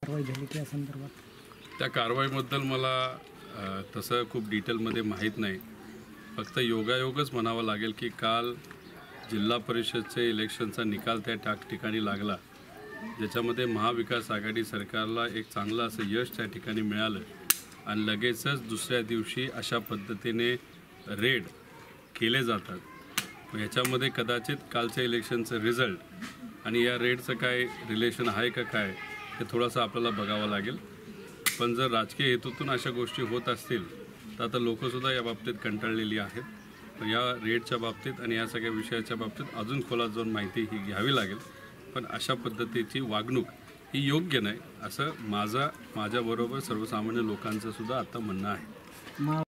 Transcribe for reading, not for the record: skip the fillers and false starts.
कारवाई झाली त्या संदर्भात? त्या कारवाईबद्दल मला तसं खूप डिटेलमध्ये माहीत नाही. फक्त योगायोगच म्हणावं लागेल की काल जिल्हा परिषदचे इलेक्शनचा निकाल त्या ठिकाणी लागला, ज्याच्यामध्ये महाविकास आघाडी सरकारला एक चांगलं असं यश त्या ठिकाणी मिळालं आणि लगेचच दुसऱ्या दिवशी अशा पद्धतीने रेड केले जातात. ह्याच्यामध्ये कदाचित कालच्या इलेक्शनचं रिझल्ट आणि या रेडचं काय रिलेशन आहे का काय हे थोडंसं आपल्याला बघावं लागेल. पण जर राजकीय हेतूतून अशा गोष्टी होत असतील तर आता लोकंसुद्धा या बाबतीत कंटाळलेली आहेत. तर या रेडच्या बाबतीत आणि या सगळ्या विषयाच्या बाबतीत अजून खोलात जाऊन माहिती ही घ्यावी लागेल. पण अशा पद्धतीची वागणूक ही योग्य नाही असं माझ्याबरोबर सर्वसामान्य लोकांचं सुद्धा आता म्हणणं आहे.